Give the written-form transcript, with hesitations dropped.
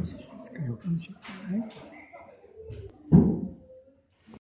系ですか？予感しますね。